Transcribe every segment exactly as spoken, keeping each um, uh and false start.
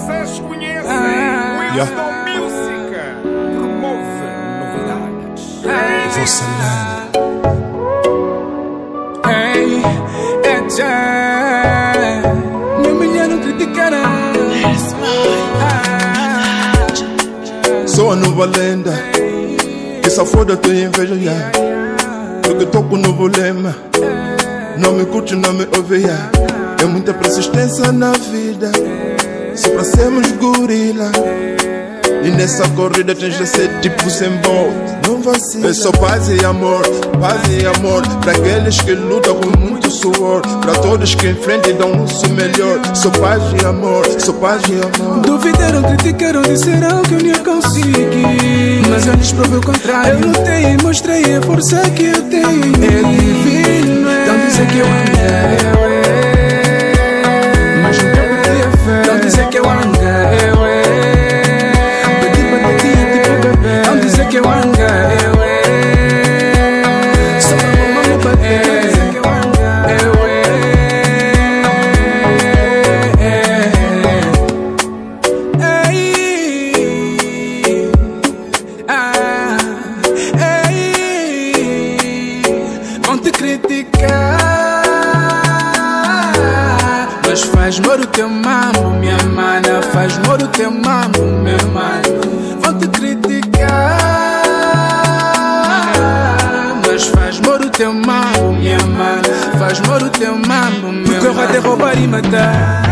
Vocês conhecem ah, Winston yeah. Música promove novidades. Hey, você Hey, é já. Meu milhão não criticará. Sou a nova lenda que só foda tua inveja, yeah. Porque toco no novo lema. Não me curte, não me ouve, yeah. É muita persistência na vida, só pra sermos gorila. E nessa corrida tens de ser tipo sem Bolt. Não vacila. É só paz e amor, paz e amor. Pra aqueles que lutam com muito suor, pra todos que enfrentam e dão o seu melhor. Só paz e amor, só paz e amor. Duvidaram, criticaram, disseram que eu não ia conseguir, mas eu lhes provei o contrário. Eu lutei e mostrei a força que eu tenho. É divino, é. Então dizer que eu amo, mas não tenho podia fé. Então dizer que eu amo, que eu anga, eu é. Só pra mamãe me bater, dizer que eu anga, eu é. Ei, ah, ei, vão te criticar, mas faz moro teu mambo, minha mana, faz moro teu mambo, meu mano. Vão te criticar, faz moro teu mambo, minha mano. Faz moro teu mambo, meu. Porque eu vou te roubar e matar.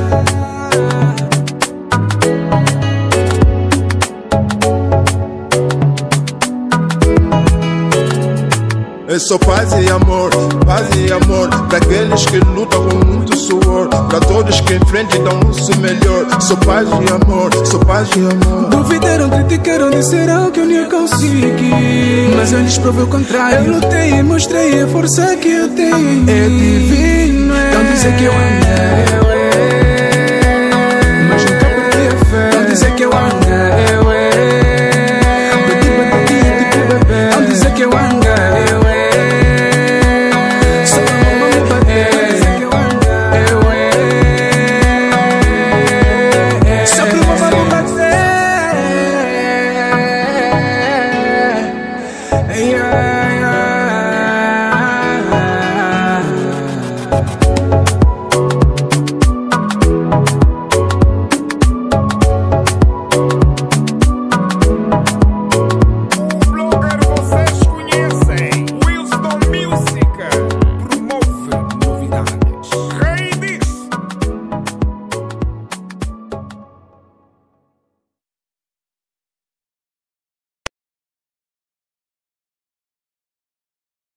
É só paz e amor, paz e amor. Pra aqueles que lutam com muito suor, pra todos que enfrentam e dão o seu melhor. Só paz e amor, só paz e amor. Duvidaram, criticaram, disseram que eu não ia conseguir, mas eu lhes provei o contrário. Eu lutei e mostrei a força que eu tenho. É divino, é. Então dizer que eu amo.